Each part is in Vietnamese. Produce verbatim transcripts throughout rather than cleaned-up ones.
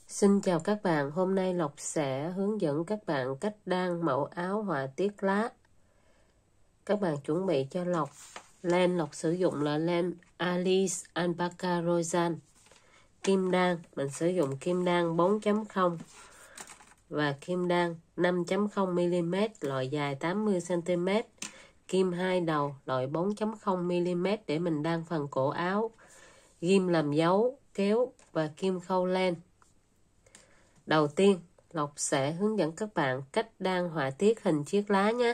Xin chào các bạn, hôm nay Lộc sẽ hướng dẫn các bạn cách đan mẫu áo họa tiết lá. Các bạn chuẩn bị cho Lộc len. Lộc sử dụng là len Alice Alpaca Royal. Kim đan, mình sử dụng kim đan bốn chấm không và kim đan năm chấm không mi li mét loại dài tám mươi xăng ti mét. Kim hai đầu loại bốn chấm không mi li mét để mình đan phần cổ áo. Ghim làm dấu, kéo và kim khâu len. Đầu tiên, Lộc sẽ hướng dẫn các bạn cách đan họa tiết hình chiếc lá nhé.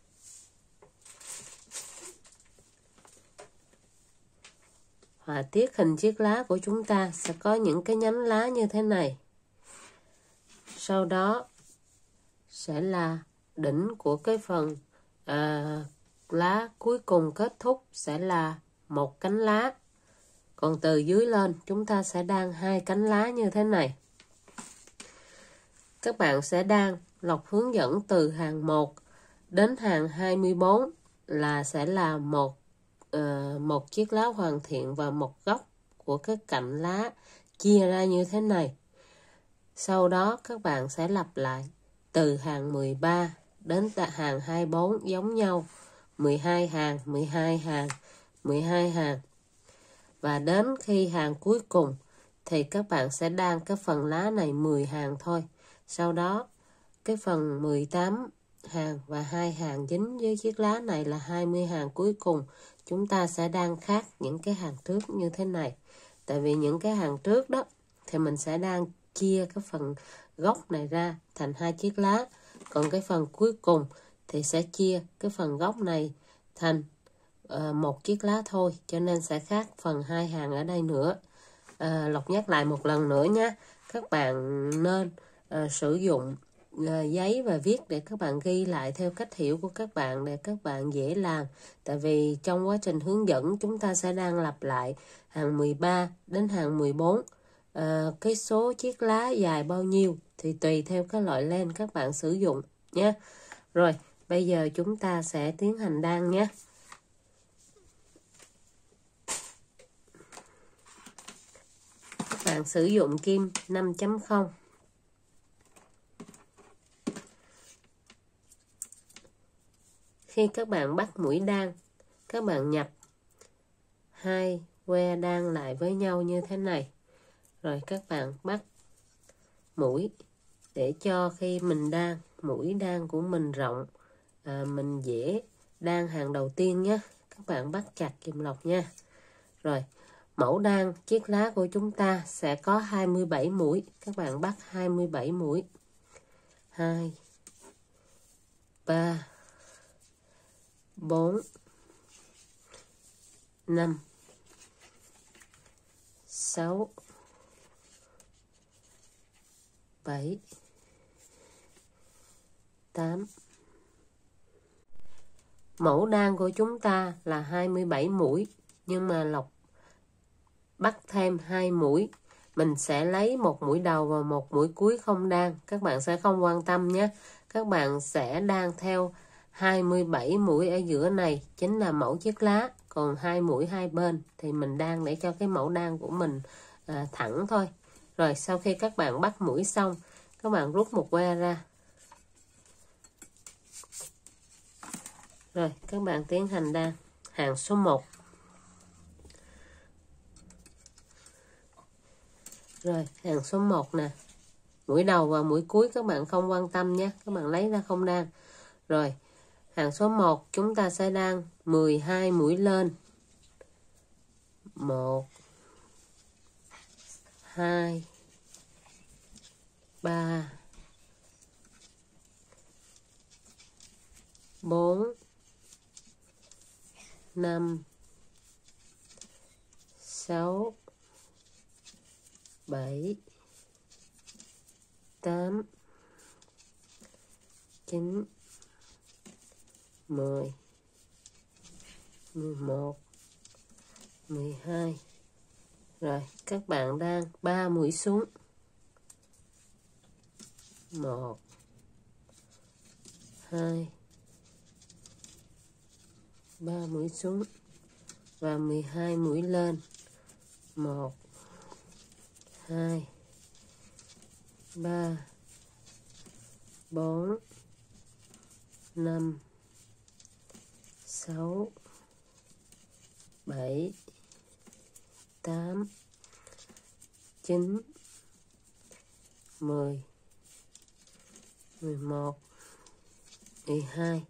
Họa tiết hình chiếc lá của chúng ta sẽ có những cái nhánh lá như thế này. Sau đó sẽ là đỉnh của cái phần à, lá cuối cùng kết thúc sẽ là một cánh lá. Còn từ dưới lên chúng ta sẽ đan hai cánh lá như thế này. Các bạn sẽ đan, Lộc hướng dẫn từ hàng một đến hàng hai mươi bốn là sẽ là một, uh, một chiếc lá hoàn thiện và một góc của cái cạnh lá chia ra như thế này. Sau đó các bạn sẽ lặp lại từ hàng mười ba đến hàng hai mươi bốn giống nhau. mười hai hàng, mười hai hàng, mười hai hàng. Và đến khi hàng cuối cùng thì các bạn sẽ đan cái phần lá này mười hàng thôi. Sau đó, cái phần mười tám hàng và hai hàng dính với chiếc lá này là hai mươi hàng cuối cùng. Chúng ta sẽ đan khác những cái hàng trước như thế này. Tại vì những cái hàng trước đó thì mình sẽ đan chia cái phần gốc này ra thành hai chiếc lá. Còn cái phần cuối cùng thì sẽ chia cái phần gốc này thành uh, một chiếc lá thôi. Cho nên sẽ khác phần hai hàng ở đây nữa. Uh, Lộc nhắc lại một lần nữa nhé. Các bạn nên À, sử dụng à, giấy và viết để các bạn ghi lại theo cách hiểu của các bạn để các bạn dễ làm. Tại vì trong quá trình hướng dẫn chúng ta sẽ đang lặp lại hàng mười ba đến hàng mười bốn. À, cái số chiếc lá dài bao nhiêu thì tùy theo cái loại len các bạn sử dụng nhé. Rồi, bây giờ chúng ta sẽ tiến hành đan nhé. Các bạn sử dụng kim năm chấm không. Khi các bạn bắt mũi đan, các bạn nhập hai que đan lại với nhau như thế này. Rồi các bạn bắt mũi để cho khi mình đan, mũi đan của mình rộng, à, mình dễ đan hàng đầu tiên nhé. Các bạn bắt chặt giùm Lộc nha. Rồi, mẫu đan chiếc lá của chúng ta sẽ có hai mươi bảy mũi. Các bạn bắt hai mươi bảy mũi. hai, ba, bốn, năm, sáu, bảy, tám. Mẫu đan của chúng ta là hai mươi bảy mũi, nhưng mà Lộc bắt thêm hai mũi. Mình sẽ lấy một mũi đầu và một mũi cuối không đan. Các bạn sẽ không quan tâm nhé. Các bạn sẽ đan theo hai mươi bảy mũi ở giữa này chính là mẫu chiếc lá. Còn hai mũi hai bên thì mình đan để cho cái mẫu đan của mình à, thẳng thôi. Rồi sau khi các bạn bắt mũi xong, các bạn rút một que ra. Rồi các bạn tiến hành đan hàng số một. Rồi hàng số một nè. Mũi đầu và mũi cuối các bạn không quan tâm nhé. Các bạn lấy ra không đan. Rồi hàng số một chúng ta sẽ đan mười hai mũi lên. một, hai, ba, bốn, năm, sáu, bảy, tám, chín, mười, mười một, mười hai. Rồi các bạn đan ba mũi xuống. một, hai, ba mũi xuống và mười hai mũi lên. một, hai, ba, bốn, năm, sáu, bảy, tám, chín, mười, mười một, mười hai.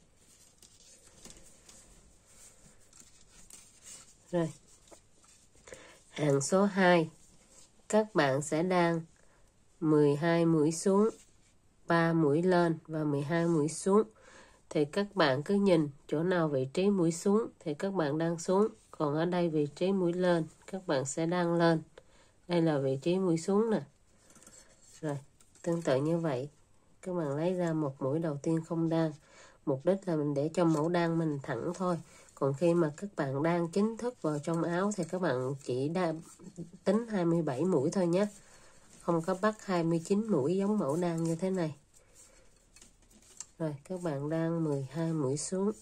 Rồi. Hàng số hai, các bạn sẽ đan mười hai mũi xuống, ba mũi lên và mười hai mũi xuống. Thì các bạn cứ nhìn chỗ nào vị trí mũi xuống thì các bạn đan xuống. Còn ở đây vị trí mũi lên, các bạn sẽ đan lên. Đây là vị trí mũi xuống nè. Rồi, tương tự như vậy. Các bạn lấy ra một mũi đầu tiên không đan. Mục đích là mình để cho mẫu đan mình thẳng thôi. Còn khi mà các bạn đan chính thức vào trong áo thì các bạn chỉ đan, tính hai mươi bảy mũi thôi nhé. Không có bắt hai mươi chín mũi giống mẫu đan như thế này. Rồi, các bạn đan mười hai mũi xuống.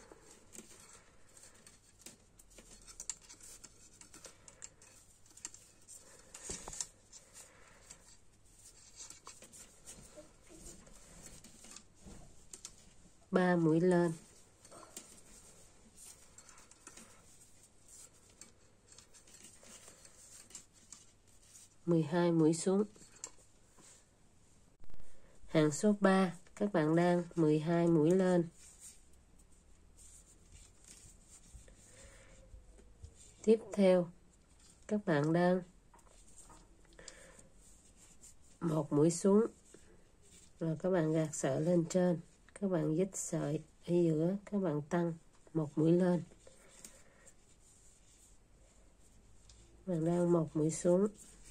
ba mũi lên. mười hai mũi xuống. Hàng số ba, các bạn đan mười hai mũi lên. Tiếp theo, các bạn đan một mũi xuống. Rồi các bạn gạt sợi lên trên. Các bạn dít sợi ở giữa, các bạn tăng một mũi lên. Các bạn đan một mũi xuống.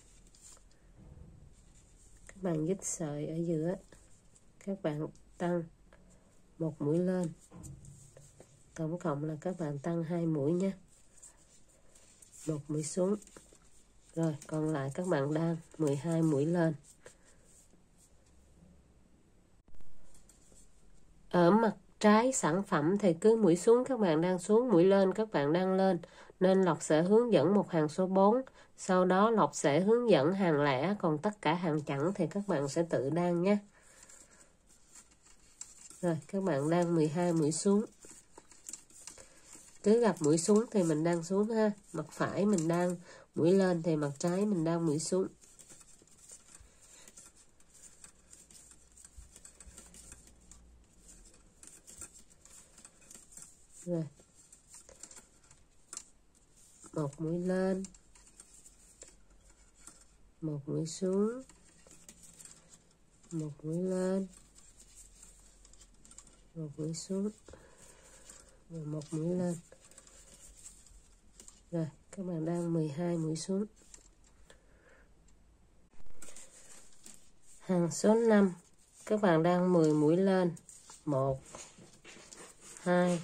Các bạn dít sợi ở giữa, các bạn tăng một mũi lên. Tổng cộng là các bạn tăng hai mũi nhé. Một mũi xuống. Rồi, còn lại các bạn đan mười hai mũi lên. Ở mặt trái sản phẩm thì cứ mũi xuống các bạn đan xuống, mũi lên các bạn đan lên. Nên Lộc sẽ hướng dẫn một hàng số bốn. Sau đó Lộc sẽ hướng dẫn hàng lẻ, còn tất cả hàng chẵn thì các bạn sẽ tự đan nhé. Rồi, các bạn đan mười hai mũi xuống. Cứ gặp mũi xuống thì mình đan xuống ha. Mặt phải mình đan mũi lên thì mặt trái mình đan mũi xuống. Rồi. Một mũi lên. Một mũi xuống. Một mũi lên. Một mũi xuống. Và một mũi lên. Rồi, các bạn đan mười hai mũi xuống. Hàng số năm, các bạn đan mười mũi lên. một, hai,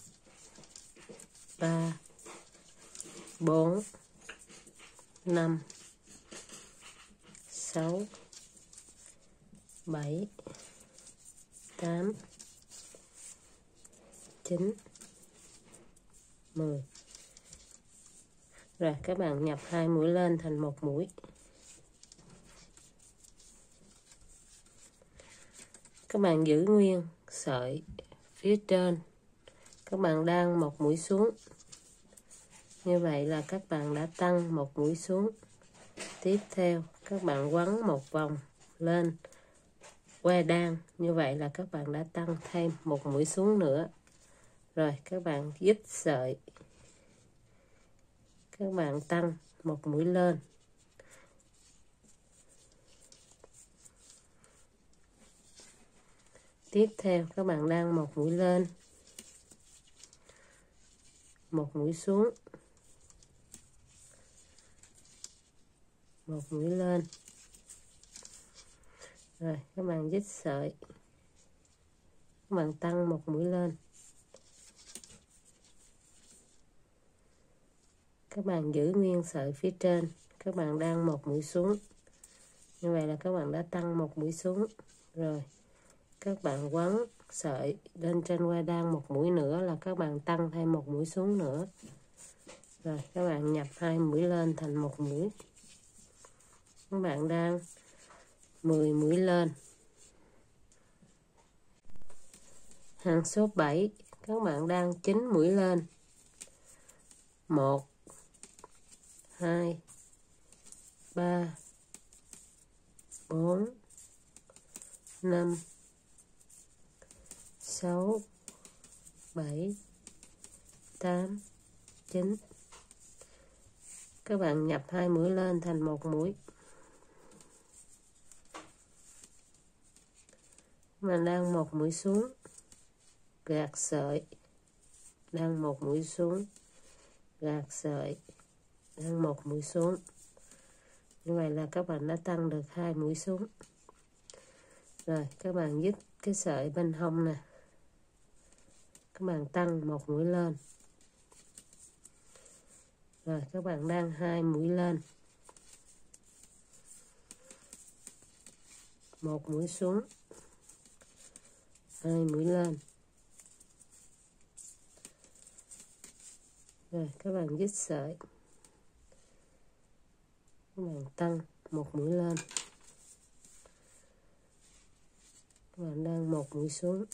ba, bốn, năm, sáu, bảy, tám, chín, mười. Rồi các bạn nhập hai mũi lên thành một mũi. Các bạn giữ nguyên sợi phía trên. Các bạn đan một mũi xuống. Như vậy là các bạn đã tăng một mũi xuống. Tiếp theo các bạn quấn một vòng lên que đan. Như vậy là các bạn đã tăng thêm một mũi xuống nữa. Rồi các bạn dít sợi. Các bạn tăng một mũi lên. Tiếp theo các bạn đan một mũi lên. Một mũi xuống. Một mũi lên. Rồi các bạn dít sợi. Các bạn tăng một mũi lên. Các bạn giữ nguyên sợi phía trên. Các bạn đan một mũi xuống. Như vậy là các bạn đã tăng một mũi xuống. Rồi các bạn quấn sợi lên trên que đan một mũi nữa là các bạn tăng thêm một mũi xuống nữa. Rồi các bạn nhập hai mũi lên thành một mũi. Các bạn đan mười mũi lên. Hàng số bảy, các bạn đan chín mũi lên. một, hai, ba, bốn, năm, sáu, bảy, tám, chín. Các bạn nhập hai mũi lên thành một mũi. Mình đan một mũi xuống, gạt sợi, đan một mũi xuống, gạt sợi, đan một mũi xuống. Như vậy là các bạn đã tăng được hai mũi xuống. Rồi các bạn dứt cái sợi bên hông nè, các bạn tăng một mũi lên. Rồi các bạn đan hai mũi lên, một mũi xuống, hai mũi lên. Rồi các bạn dứt sợi, các bạn tăng một mũi lên, các bạn đan một mũi xuống,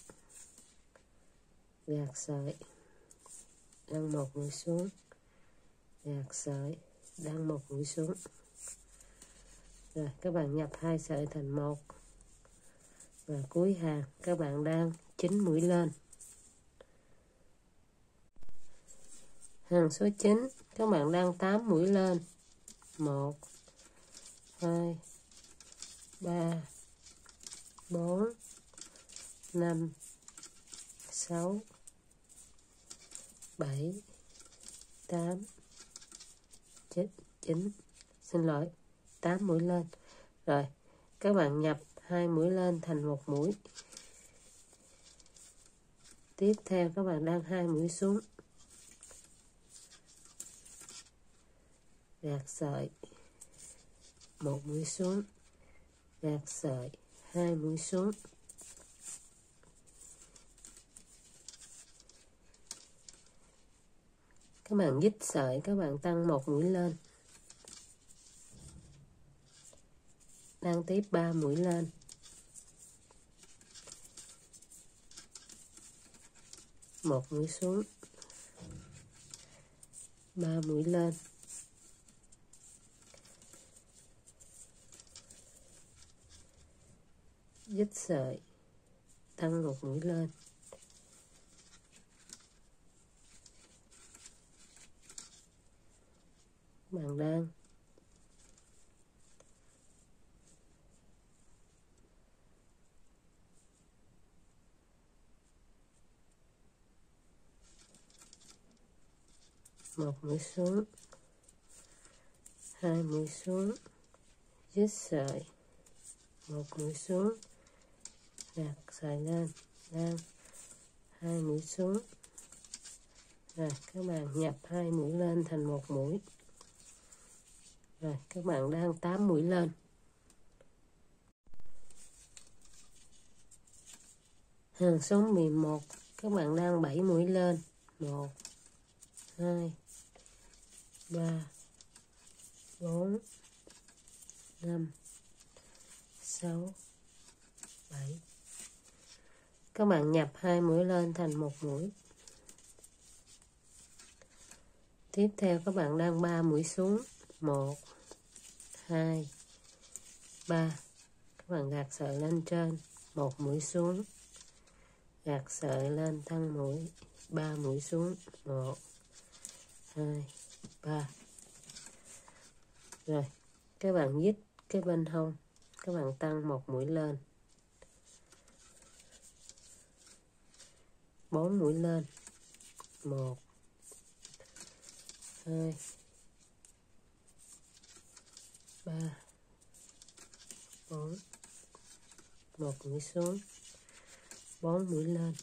gạt sợi, đan một mũi xuống, gạt sợi, đan một mũi xuống. Rồi các bạn nhập hai sợi thành một. Và cuối hàng các bạn đan chín mũi lên. Hàng số chín, các bạn đan tám mũi lên. một, hai, ba, bốn, năm, sáu, bảy, tám, chín. Xin lỗi, tám mũi lên. Rồi, các bạn nhập hai mũi lên thành một mũi. Tiếp theo các bạn đan hai mũi xuống. Gạt sợi, một mũi xuống, gạt sợi, hai mũi xuống. Các bạn dứt sợi, các bạn tăng một mũi lên. Đan tiếp ba mũi lên. Một mũi xuống. Ba mũi lên. Dứt sợi, tăng một mũi lên. Bạn đan một mũi xuống, hai mũi xuống, dứt sợi, một mũi xuống, gạt sợi lên, đan hai mũi xuống. Rồi các bạn nhập hai mũi lên thành một mũi. Rồi các bạn đan tám mũi lên. Hàng số mười một, các bạn đan bảy mũi lên. một, hai, ba, bốn, năm, sáu, bảy. Các bạn nhập hai mũi lên thành một mũi. Tiếp theo các bạn đan ba mũi xuống. một, hai, ba. Các bạn gạt sợi lên trên, một mũi xuống. Gạt sợi lên tăng mũi, ba mũi xuống. một, hai, ba. Rồi, các bạn dứt cái bên hông, các bạn tăng một mũi lên. bốn mũi lên. một, hai, ba, bốn. một mũi xuống. bốn mũi lên.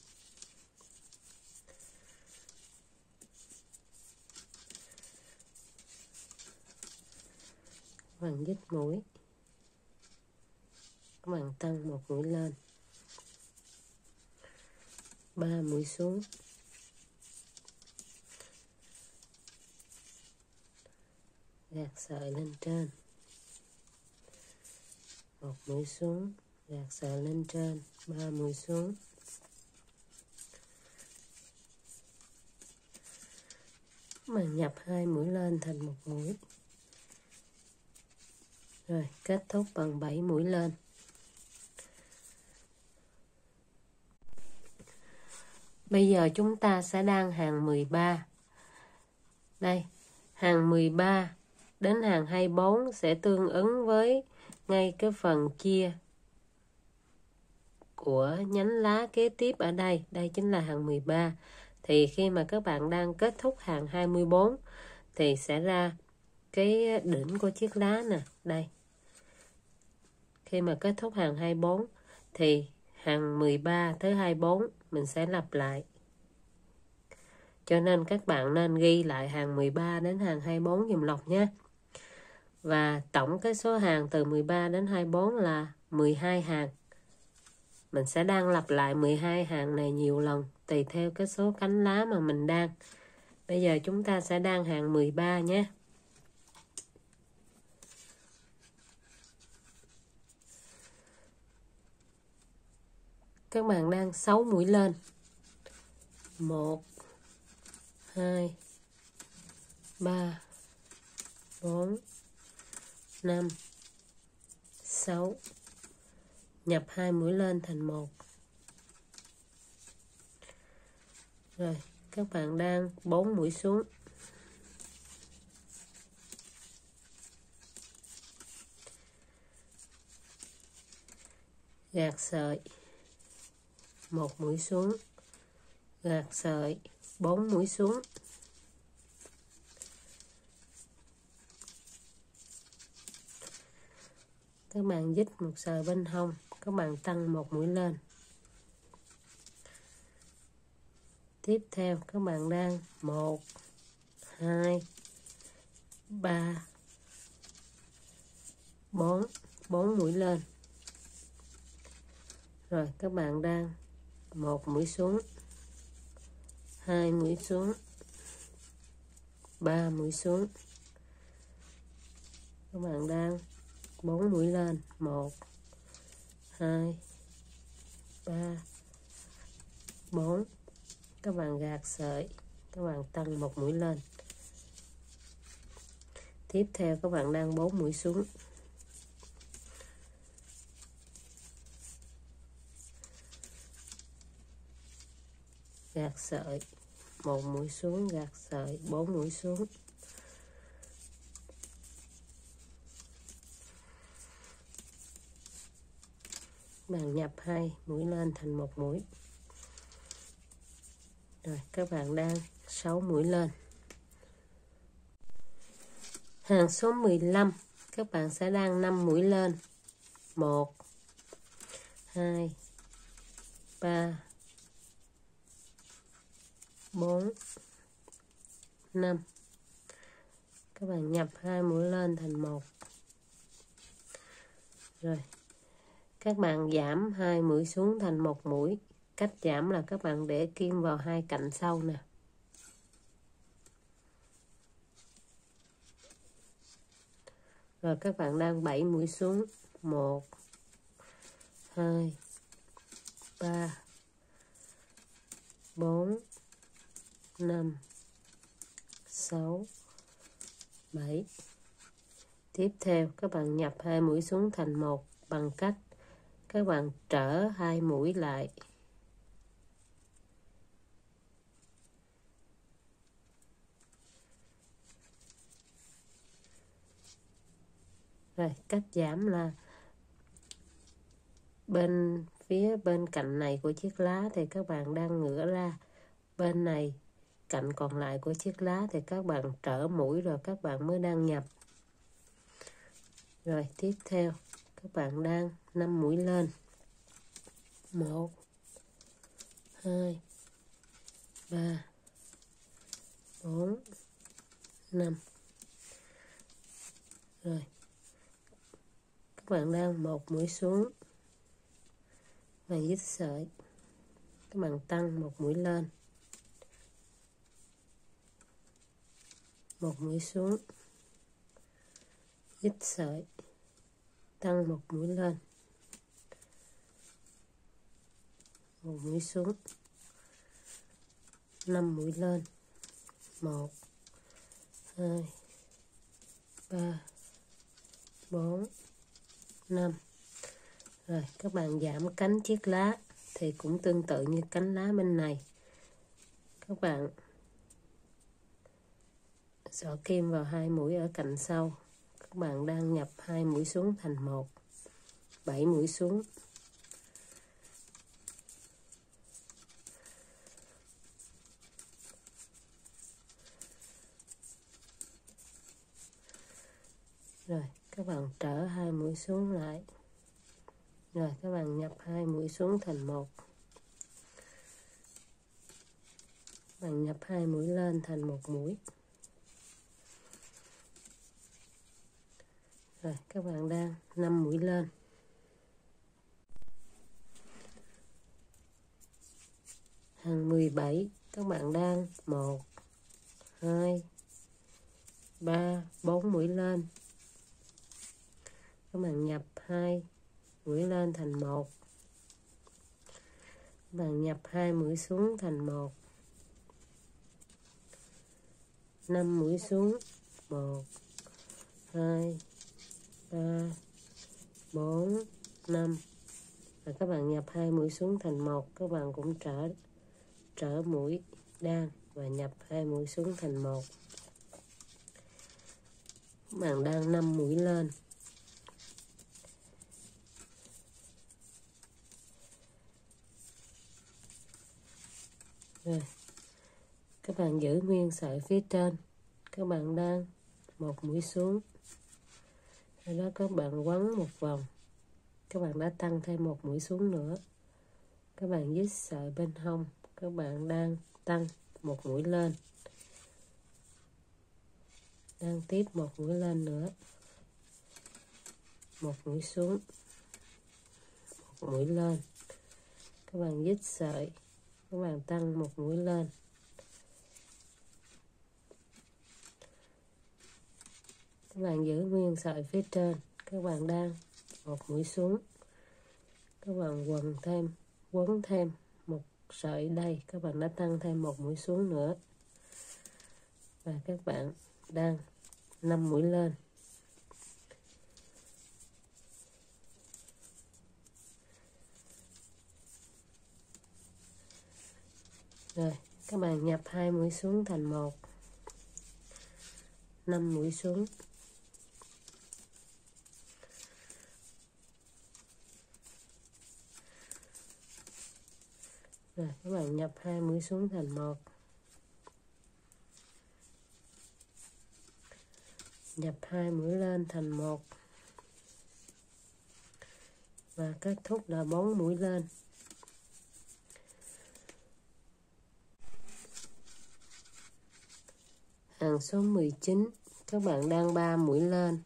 Các bạn dứt mũi. Các bạn tăng một mũi lên. ba mũi xuống. Gạt sợi lên trên. một mũi xuống, gạt sợi lên trên, ba mũi xuống. Mình nhập hai mũi lên thành một mũi. Rồi, kết thúc bằng bảy mũi lên. Bây giờ chúng ta sẽ đan hàng mười ba. Đây, hàng mười ba đến hàng hai mươi bốn sẽ tương ứng với ngay cái phần chia của nhánh lá kế tiếp ở đây. Đây chính là hàng mười ba. Thì khi mà các bạn đang kết thúc hàng hai mươi bốn thì sẽ ra cái đỉnh của chiếc lá nè. Đây. Khi mà kết thúc hàng hai mươi bốn thì hàng mười ba tới hai mươi bốn mình sẽ lặp lại. Cho nên các bạn nên ghi lại hàng mười ba đến hàng hai mươi bốn dùm Lộc nhé. Và tổng cái số hàng từ mười ba đến hai mươi bốn là mười hai hàng. Mình sẽ đan lặp lại mười hai hàng này nhiều lần tùy theo cái số cánh lá mà mình đan. Bây giờ chúng ta sẽ đan hàng mười ba nhé. Các bạn đan sáu mũi lên. một hai ba bốn năm sáu. Nhập hai mũi lên thành một. Rồi, các bạn đan bốn mũi xuống. Gạt sợi. Một mũi xuống. Gạt sợi, bốn mũi xuống. Các bạn dít một sợi bên hông, các bạn tăng một mũi lên. Tiếp theo các bạn đan một, hai, ba, bốn, bốn mũi lên. Rồi các bạn đan một mũi xuống, hai mũi xuống, ba mũi xuống. Các bạn đan bốn mũi lên, một, hai, ba, bốn. Các bạn gạt sợi, các bạn tăng một mũi lên. Tiếp theo các bạn đan bốn mũi xuống. Gạt sợi, một mũi xuống, gạt sợi, bốn mũi xuống. Bạn nhập hai mũi lên thành một mũi. Rồi các bạn đan sáu mũi lên. Hàng số mười lăm các bạn sẽ đan năm mũi lên. một, hai, ba, bốn, năm. Các bạn nhập hai mũi lên thành một. Rồi các bạn giảm hai mũi xuống thành một mũi. Cách giảm là các bạn để kim vào hai cạnh sau nè. Rồi các bạn đan bảy mũi xuống. một, hai, ba, bốn, năm, sáu, bảy. Tiếp theo các bạn nhập hai mũi xuống thành một bằng cách các bạn trở hai mũi lại. Rồi cách giảm là bên phía bên cạnh này của chiếc lá thì các bạn đang ngửa ra, bên này cạnh còn lại của chiếc lá thì các bạn trở mũi rồi các bạn mới đang nhập. Rồi tiếp theo các bạn đan năm mũi lên. một, hai, ba, bốn, năm. Rồi các bạn đan một mũi xuống. Và dít sợi. Các bạn tăng một mũi lên. Một mũi xuống. Dít sợi. tăng một mũi lên, một mũi xuống, năm mũi lên, một, hai, ba, bốn, năm. Rồi các bạn giảm cánh chiếc lá thì cũng tương tự như cánh lá bên này. Các bạn xỏ kim vào hai mũi ở cạnh sau. Các bạn đang nhập hai mũi xuống thành một, bảy mũi xuống. Rồi các bạn trở hai mũi xuống lại. Rồi các bạn nhập hai mũi xuống thành một. Bạn nhập hai mũi lên thành một mũi. Rồi các bạn đang năm mũi lên. Hàng mười bảy các bạn đang một, hai, ba, bốn mũi lên. Các bạn nhập hai mũi lên thành một. Các bạn nhập hai mũi xuống thành một. năm mũi xuống, một, hai, ba, bốn, năm. Và các bạn nhập hai mũi xuống thành một, các bạn cũng trở trở mũi đan và nhập hai mũi xuống thành một. Các bạn đang năm mũi lên. Rồi các bạn giữ nguyên sợi phía trên. Các bạn đang một mũi xuống. Sau đó các bạn quấn một vòng. Các bạn đã tăng thêm một mũi xuống nữa. Các bạn dít sợi bên hông. Các bạn đang tăng một mũi lên. Đang tiếp một mũi lên nữa. Một mũi xuống. Một mũi lên. Các bạn dít sợi. Các bạn tăng một mũi lên. Các bạn giữ nguyên sợi phía trên. Các bạn đang một mũi xuống. Các bạn quần thêm, quấn thêm một sợi đây. Các bạn đã tăng thêm một mũi xuống nữa. Và các bạn đang năm mũi lên. Rồi các bạn nhập hai mũi xuống thành một. năm mũi xuống. Rồi các bạn nhập hai mũi xuống thành một. Nhập hai mũi lên thành một. Và kết thúc là bốn mũi lên. Hàng số mười chín, các bạn đang ba mũi lên.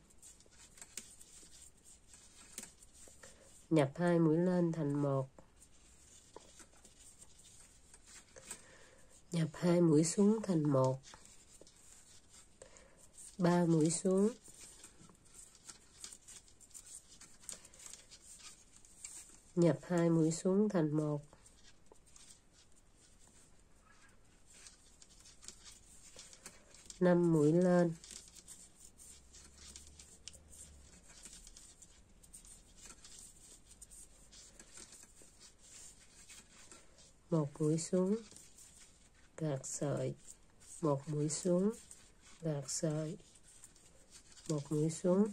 Nhập hai mũi lên thành một. Nhập hai mũi xuống thành một. ba mũi xuống. Nhập hai mũi xuống thành một. năm mũi lên. Một mũi xuống, gạt sợi, một mũi xuống, gạt sợi, một mũi xuống.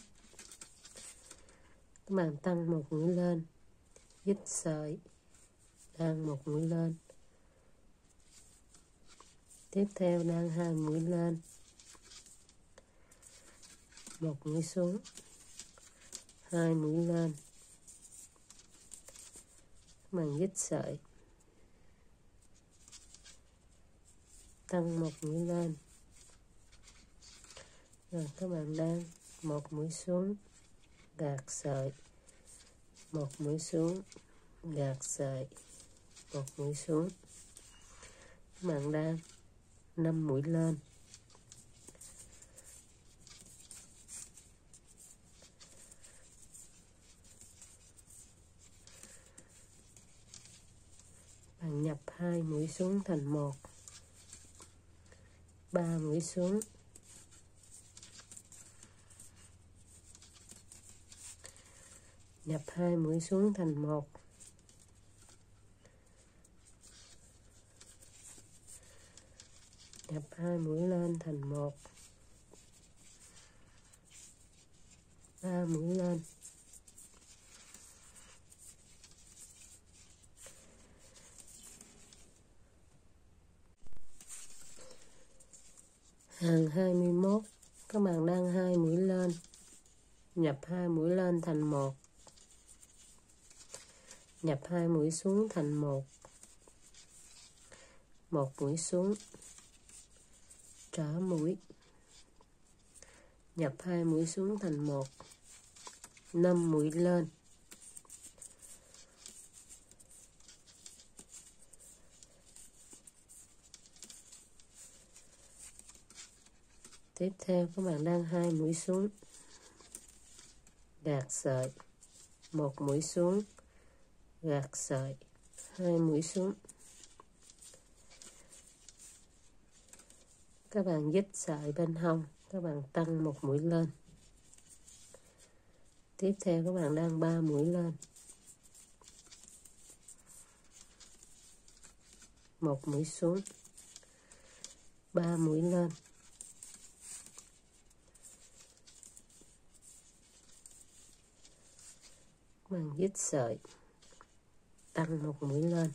Các bạn tăng một mũi lên, dít sợi, đang một mũi lên. Tiếp theo đang hai mũi lên, một mũi xuống, hai mũi lên. Các bạn dít sợi, tăng một mũi lên. Rồi các bạn đang một mũi xuống, gạt sợi, một mũi xuống, gạt sợi, một mũi xuống. Các bạn đang năm mũi lên. bạn nhập hai mũi xuống thành một, ba mũi xuống, nhập hai mũi xuống thành một, nhập hai mũi lên thành một, ba mũi lên, hàng hai mươi mốt, các bạn đang hai mũi lên, nhập hai mũi lên thành một, nhập hai mũi xuống thành một, một mũi xuống, trở mũi, nhập hai mũi xuống thành một, năm mũi lên, tiếp theo các bạn đang hai mũi xuống, gạt sợi, một mũi xuống, gạt sợi, hai mũi xuống, các bạn dít sợi bên hông, các bạn tăng một mũi lên, tiếp theo các bạn đang ba mũi lên, một mũi xuống, ba mũi lên, các bạn dít sợi, tăng một mũi lên,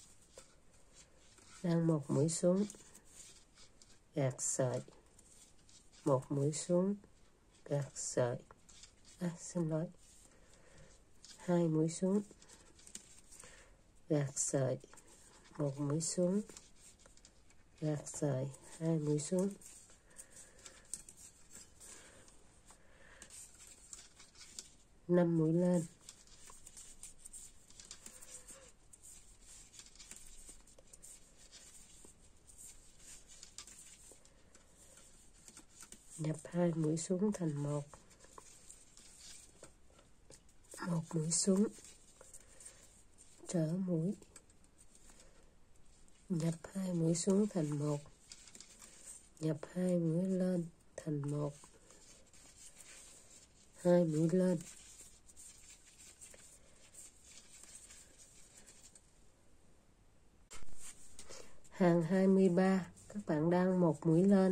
đang một mũi xuống, gạt sợi, một mũi xuống, gạt sợi, à, xin lỗi, hai mũi xuống, gạt sợi, một mũi xuống, gạt sợi, hai mũi xuống, năm mũi lên, nhập hai mũi xuống thành một, một mũi xuống, trở mũi, nhập hai mũi xuống thành một, nhập hai mũi lên thành một, hai mũi lên, hàng hai mươi ba, các bạn đang một mũi lên,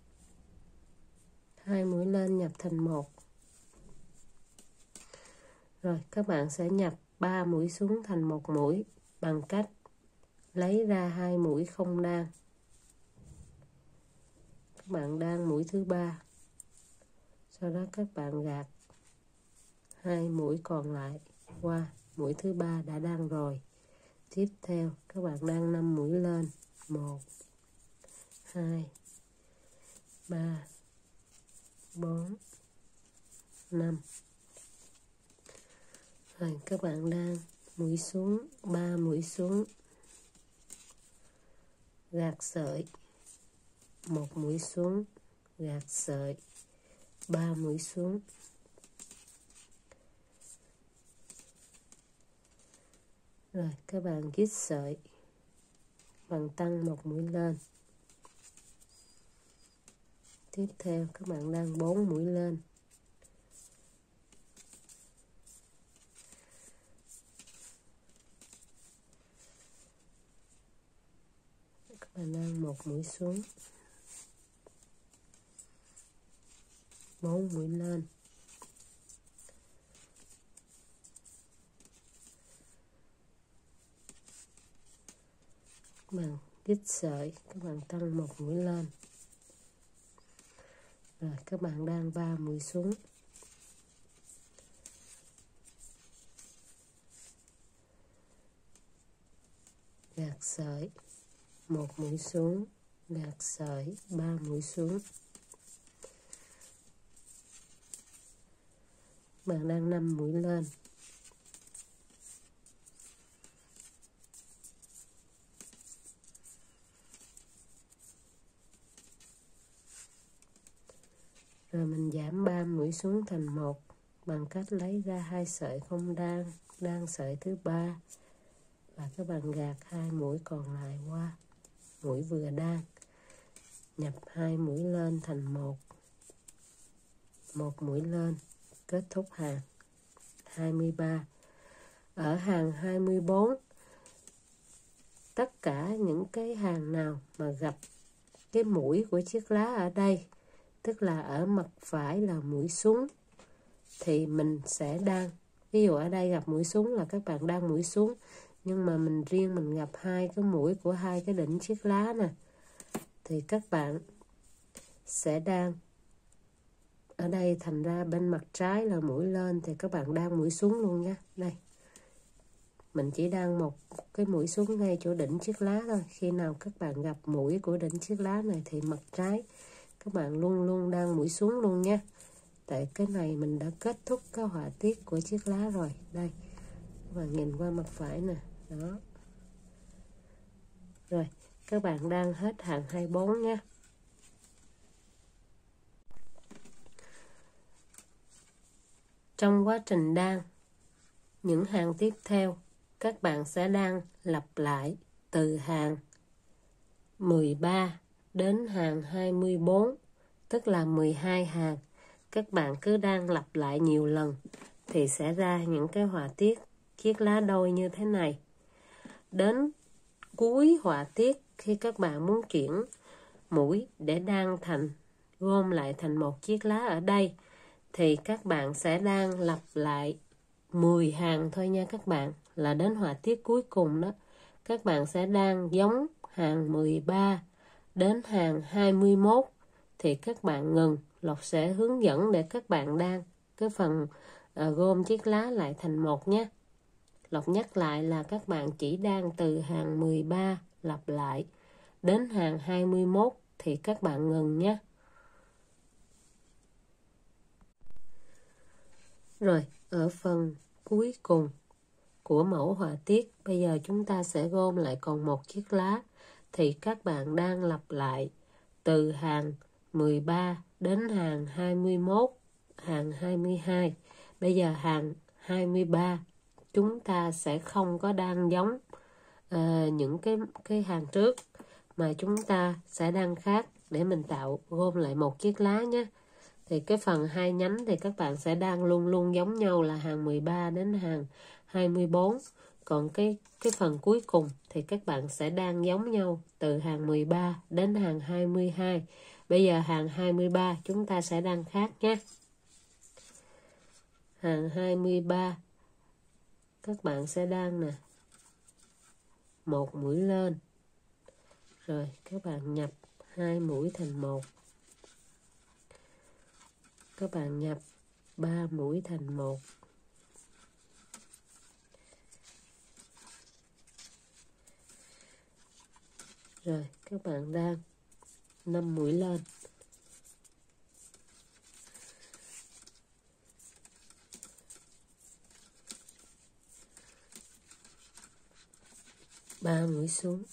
hai mũi lên nhập thành một, rồi các bạn sẽ nhập ba mũi xuống thành một mũi bằng cách lấy ra hai mũi không đan, các bạn đan mũi thứ ba, sau đó các bạn gạt hai mũi còn lại qua mũi thứ ba đã đan rồi, tiếp theo các bạn đan năm mũi lên, một, hai, ba, bốn, năm, rồi các bạn đan mũi xuống, ba mũi xuống, gạt sợi, một mũi xuống, gạt sợi, ba mũi xuống, rồi các bạn dít sợi, bạn tăng một mũi lên, tiếp theo các bạn đan bốn mũi lên, các bạn đan một mũi xuống, bốn mũi lên, các bạn dít sợi, các bạn tăng một mũi lên, rồi các bạn đan ba mũi xuống, gạt sợi, một mũi xuống, gạt sợi, ba mũi xuống, bạn đang năm mũi lên, rồi mình giảm ba mũi xuống thành một bằng cách lấy ra hai sợi không đan, đan sợi thứ ba, và các bạn gạt hai mũi còn lại qua mũi vừa đan, nhập hai mũi lên thành một, một mũi lên, kết thúc hàng hai mươi ba. Ở hàng hai mươi bốn, tất cả những cái hàng nào mà gặp cái mũi của chiếc lá ở đây, tức là ở mặt phải là mũi xuống, thì mình sẽ đan. Ví dụ ở đây gặp mũi xuống là các bạn đan mũi xuống, nhưng mà mình riêng mình gặp hai cái mũi của hai cái đỉnh chiếc lá nè, thì các bạn sẽ đan ở đây, thành ra bên mặt trái là mũi lên thì các bạn đan mũi xuống luôn nha. Đây, mình chỉ đan một cái mũi xuống ngay chỗ đỉnh chiếc lá thôi. Khi nào các bạn gặp mũi của đỉnh chiếc lá này thì mặt trái các bạn luôn luôn đan mũi xuống luôn nha. Tại cái này mình đã kết thúc cái họa tiết của chiếc lá rồi. Đây, các bạn nhìn qua mặt phải nè, đó. Rồi, các bạn đan hết hàng hai mươi bốn nha. Trong quá trình đan, những hàng tiếp theo, các bạn sẽ đan lặp lại từ hàng mười ba đến hàng hai mươi bốn, tức là mười hai hàng. Các bạn cứ đan lặp lại nhiều lần thì sẽ ra những cái họa tiết chiếc lá đôi như thế này. Đến cuối họa tiết, khi các bạn muốn chuyển mũi để đan thành, gom lại thành một chiếc lá ở đây, thì các bạn sẽ đan lặp lại mười hàng thôi nha các bạn, là đến họa tiết cuối cùng đó. Các bạn sẽ đan giống hàng mười ba đến hàng hai mươi mốt, thì các bạn ngừng. Lộc sẽ hướng dẫn để các bạn đan cái phần uh, gom chiếc lá lại thành một nhé. Lộc nhắc lại là các bạn chỉ đan từ hàng mười ba lặp lại đến hàng hai mươi mốt thì các bạn ngừng nhé. Rồi, ở phần cuối cùng của mẫu họa tiết, bây giờ chúng ta sẽ gom lại còn một chiếc lá, thì các bạn đan lặp lại từ hàng mười ba đến hàng hai mươi mốt, hàng hai mươi hai. Bây giờ hàng hai mươi ba chúng ta sẽ không có đan giống uh, những cái cái hàng trước, mà chúng ta sẽ đan khác để mình tạo gom lại một chiếc lá nhé. Thì cái phần hai nhánh thì các bạn sẽ đan luôn luôn giống nhau là hàng mười ba đến hàng hai mươi bốn. Còn cái cái phần cuối cùng thì các bạn sẽ đan giống nhau từ hàng mười ba đến hàng hai mươi hai. Bây giờ hàng hai mươi ba chúng ta sẽ đan khác nhé. Hàng hai mươi ba các bạn sẽ đan nè, một mũi lên, rồi các bạn nhập hai mũi thành một, các bạn nhập ba mũi thành một, rồi các bạn đan năm mũi lên, ba mũi xuống,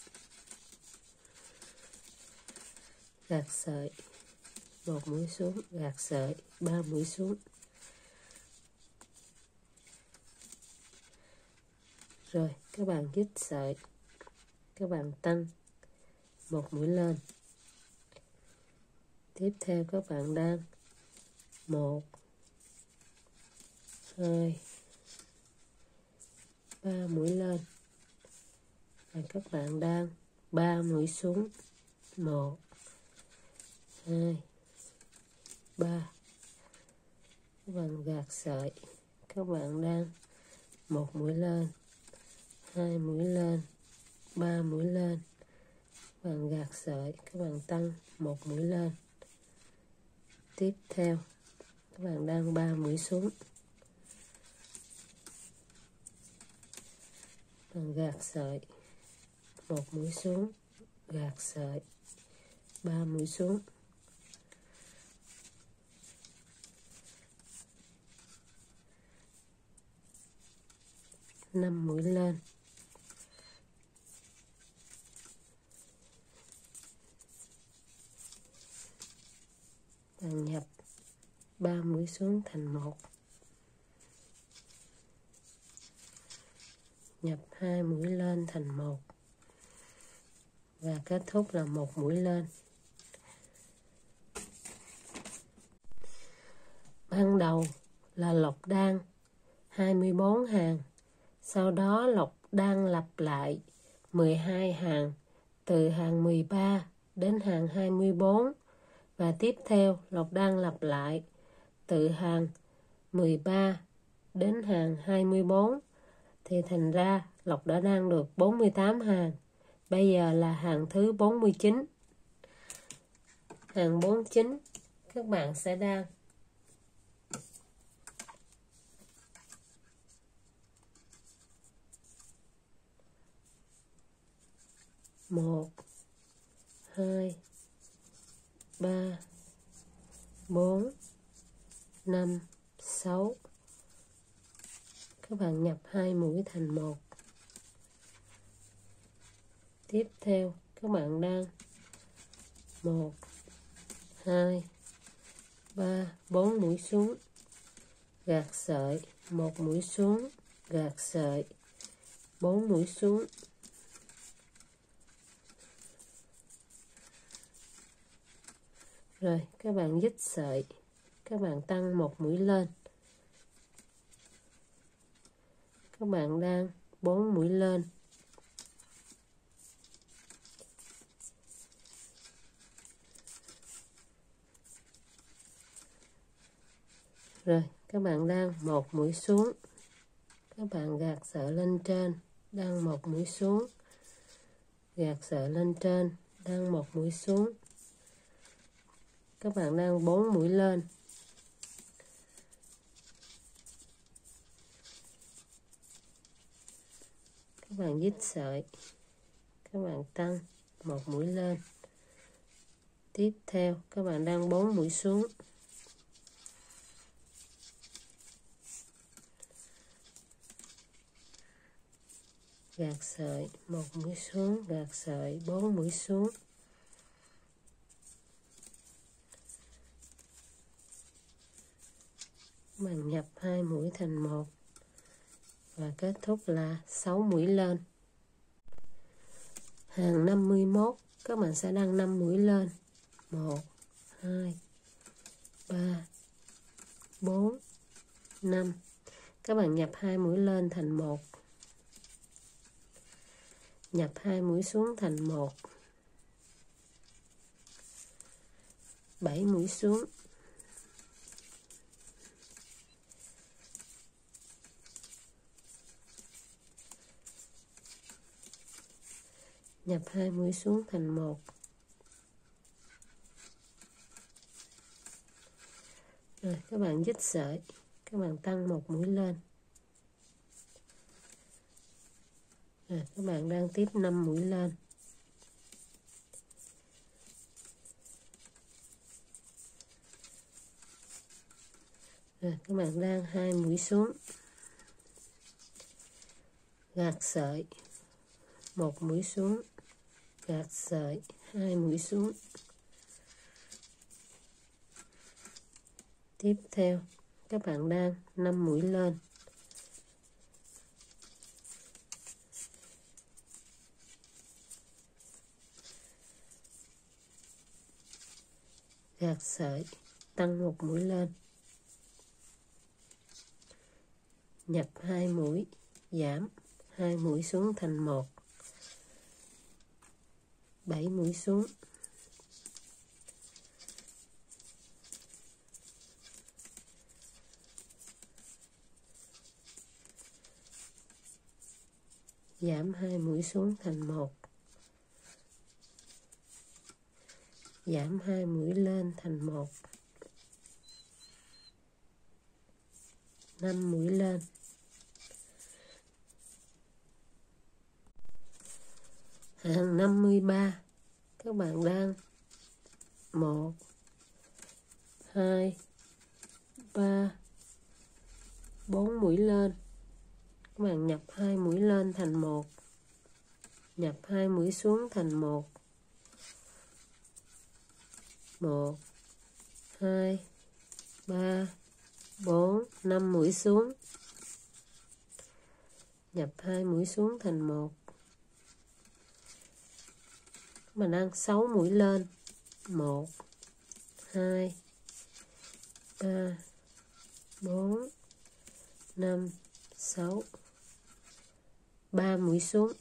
gạt sợi, một mũi xuống, gạt sợi, ba mũi xuống, rồi các bạn dứt sợi, các bạn tăng một mũi lên. Tiếp theo các bạn đan một, hai, ba mũi lên, và các bạn đan ba mũi xuống, một, hai, ba. Các bạn gạt sợi, các bạn đan một mũi lên, hai mũi lên, ba mũi lên, các bạn gạt sợi, các bạn tăng một mũi lên. Tiếp theo các bạn đan ba mũi xuống, bạn gạt sợi, một mũi xuống, gạt sợi, ba mũi xuống, năm mũi lên, bạn nhập ba mũi xuống thành một, nhập hai mũi lên thành một và kết thúc là một mũi lên. Ban đầu là lọc đan hai mươi bốn hàng, sau đó lọc đan lặp lại mười hai hàng từ hàng mười ba đến hàng hai mươi bốn và tiếp theo lọc đan lặp lại từ hàng mười ba đến hàng hai mươi bốn thì thành ra lọc đã đan được bốn mươi tám hàng. Bây giờ là hàng thứ bốn mươi chín. Hàng bốn mươi chín các bạn sẽ đan một, hai, ba, bốn, năm, sáu. Các bạn nhập hai mũi thành một. Tiếp theo các bạn đan một, hai, ba, bốn mũi xuống, gạt sợi, một mũi xuống, gạt sợi, bốn mũi xuống. Rồi các bạn dít sợi, các bạn tăng một mũi lên. Các bạn đan bốn mũi lên. Rồi các bạn đan một mũi xuống. Các bạn gạt sợi lên trên, đan một mũi xuống. Gạt sợi lên trên, đan một mũi xuống. Các bạn đan bốn mũi lên. Các bạn dít sợi, các bạn tăng một mũi lên. Tiếp theo các bạn đan bốn mũi xuống. Gạt sợi, một mũi xuống, gạt sợi, bốn mũi xuống. Các bạn nhập hai mũi thành một và kết thúc là sáu mũi lên. Hàng năm mươi mốt các bạn sẽ đan năm mũi lên. một, hai, ba, bốn, năm. Các bạn nhập hai mũi lên thành một. Nhập hai mũi xuống thành một. bảy mũi xuống. Nhập hai mũi xuống thành một. Rồi các bạn dít sợi, các bạn tăng một mũi lên. Rồi các bạn đan tiếp năm mũi lên. Rồi các bạn đan hai mũi xuống. Gạt sợi, một mũi xuống, gạt sợi, hai mũi xuống. Tiếp theo các bạn đan năm mũi lên. Gạt sợi, tăng một mũi lên. Nhập hai mũi, giảm hai mũi xuống thành một. bảy mũi xuống. Giảm hai mũi xuống thành một. Giảm hai mũi lên thành một. năm mũi lên. Hàng năm mươi ba các bạn đan một, hai, ba, bốn mũi lên. Các bạn nhập hai mũi lên thành một. Nhập hai mũi xuống thành một. một, hai, ba, bốn, năm mũi xuống. nhập hai mũi xuống thành một. Mình đang sáu mũi lên, một, hai, ba, bốn, năm, sáu, ba mũi xuống,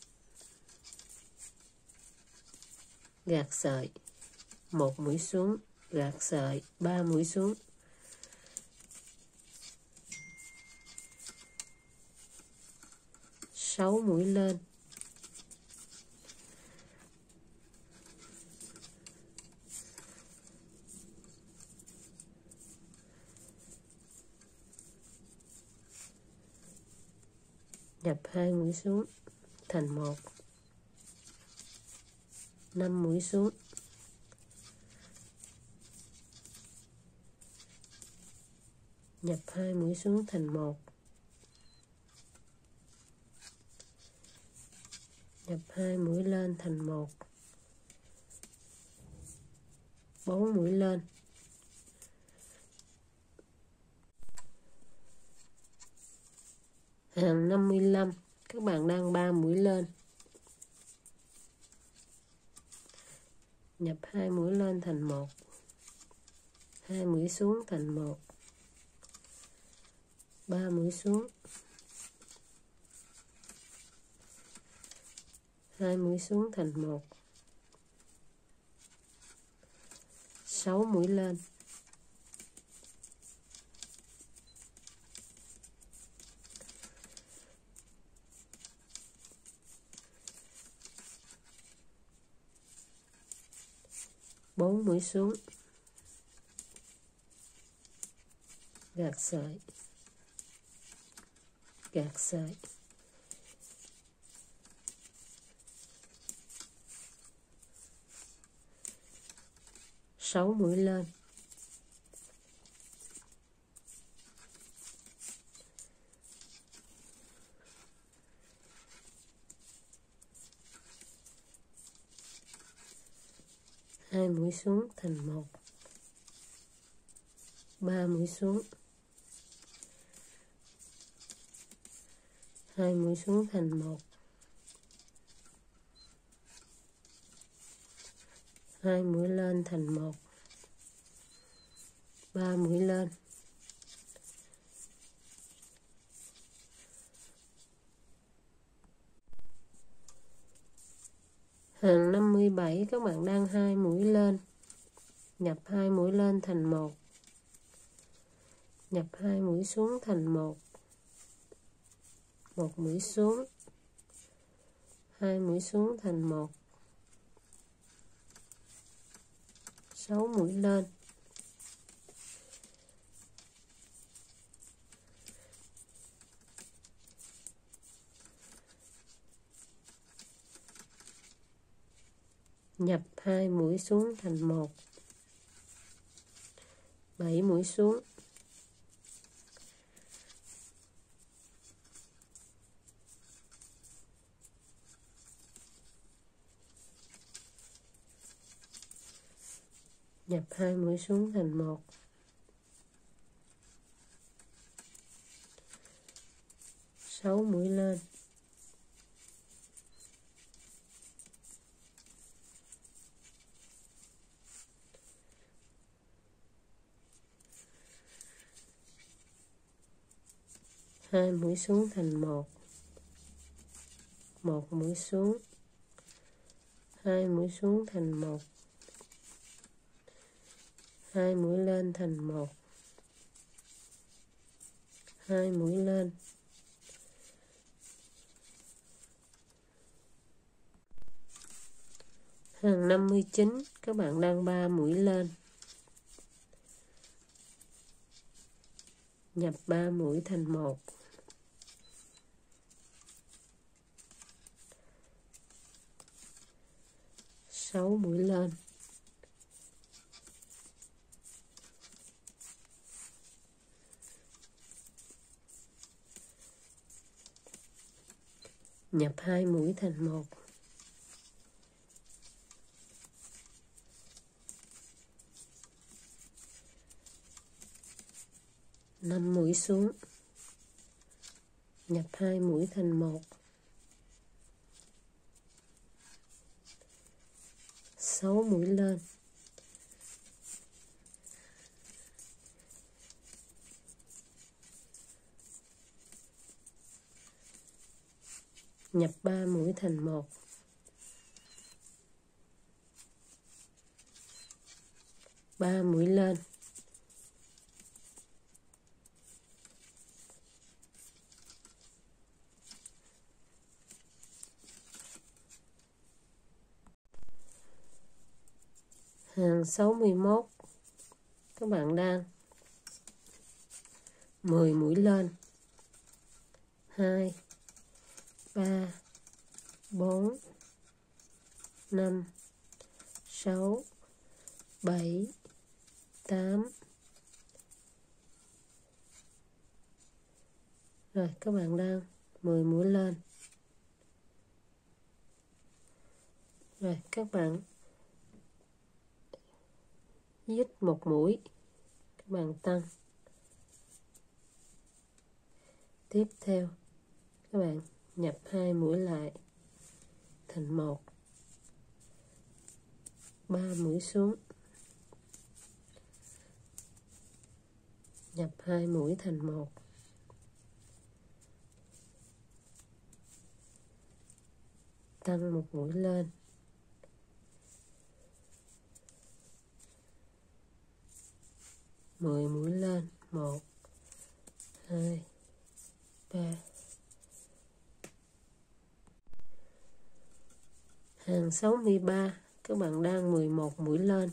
gạt sợi, một mũi xuống, gạt sợi, ba mũi xuống, sáu mũi lên, nhập hai mũi xuống thành một, năm mũi xuống, nhập hai mũi xuống thành một, nhập hai mũi lên thành một, bốn mũi lên, hàng năm mươi lăm các bạn đang ba mũi lên, nhập hai mũi lên thành một, hai mũi xuống thành một, ba mũi xuống, hai mũi xuống thành một, sáu mũi lên, bốn mũi xuống, gạt sợi, gạt sợi, sáu mũi lên, hai mũi xuống thành một, ba mũi xuống, hai mũi xuống thành một, hai mũi lên thành một, ba mũi lên, hàng năm mươi bảy các bạn đang hai mũi lên, nhập hai mũi lên thành một, nhập hai mũi xuống thành một, một mũi xuống, hai mũi xuống thành một, sáu mũi lên, nhập hai mũi xuống thành một, bảy mũi xuống, nhập hai mũi xuống thành một, sáu mũi lên, hai mũi xuống thành một, một mũi xuống, hai mũi xuống thành một, hai mũi lên thành một, hai mũi lên, hàng năm mươi chín các bạn đang ba mũi lên, nhập ba mũi thành một, sáu mũi lên, nhập hai mũi thành một, năm mũi xuống, nhập hai mũi thành một, sáu mũi lên, nhập ba mũi thành một, ba mũi lên, hàng sáu mươi mốt các bạn đang mười mũi lên, hai, ba, bốn, năm, sáu, bảy, tám. Rồi các bạn đang mười mũi lên. Rồi các bạn dít một mũi, các bạn tăng. Tiếp theo các bạn nhập hai mũi lại thành một, ba mũi xuống, nhập hai mũi thành một, tăng một mũi lên, mười mũi lên, một, hai, ba. Hàng sáu mươi ba các bạn đang mười một mũi lên.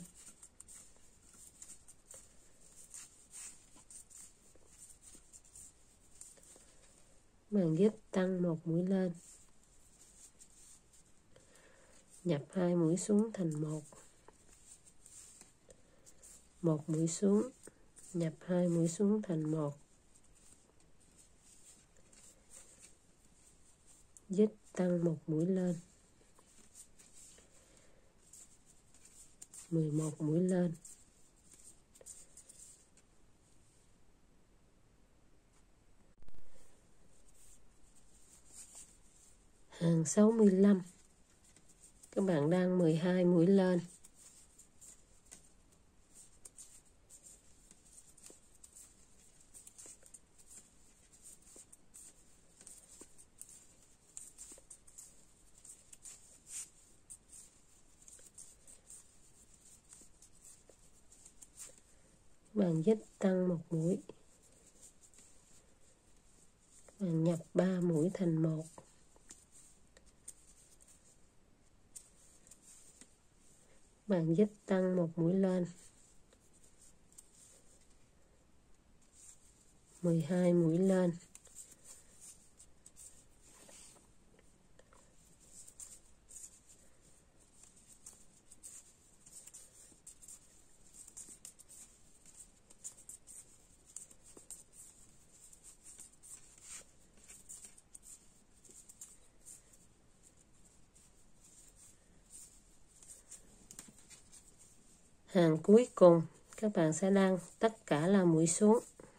Bạn dít tăng một mũi lên, nhập hai mũi xuống thành một, một mũi xuống, nhập hai mũi xuống thành một, dít tăng một mũi lên, mười một mũi lên, hàng sáu mươi lăm các bạn đang mười hai mũi lên, bạn dít tăng một mũi, bạn nhập ba mũi thành một, bạn dít tăng một mũi lên, mười hai mũi lên, hàng cuối cùng các bạn sẽ đăng tất cả là mũi xuống.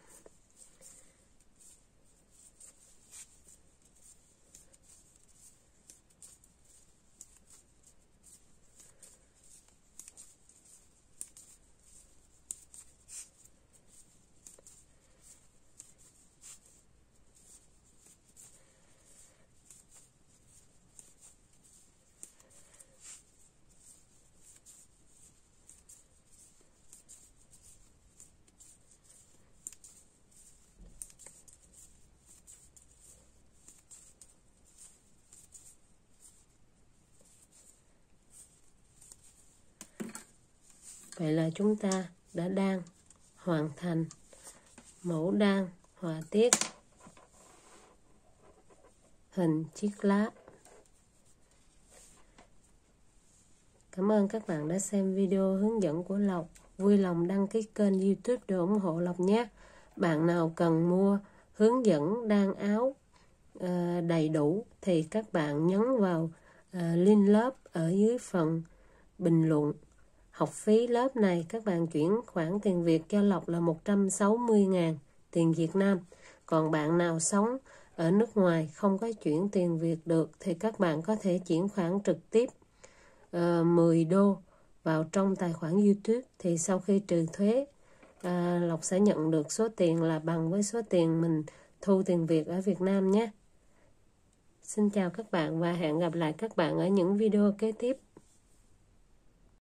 Vậy là chúng ta đã đan hoàn thành mẫu đan họa tiết hình chiếc lá. Cảm ơn các bạn đã xem video hướng dẫn của Lộc. Vui lòng đăng ký kênh YouTube để ủng hộ Lộc nhé. Bạn nào cần mua hướng dẫn đan áo uh, đầy đủ thì các bạn nhấn vào uh, link lớp ở dưới phần bình luận. Học phí lớp này các bạn chuyển khoản tiền Việt cho Lộc là một trăm sáu mươi nghìn tiền Việt Nam. Còn bạn nào sống ở nước ngoài không có chuyển tiền Việt được thì các bạn có thể chuyển khoản trực tiếp uh, mười đô vào trong tài khoản YouTube. Thì sau khi trừ thuế, uh, Lộc sẽ nhận được số tiền là bằng với số tiền mình thu tiền Việt ở Việt Nam nhé. Xin chào các bạn và hẹn gặp lại các bạn ở những video kế tiếp.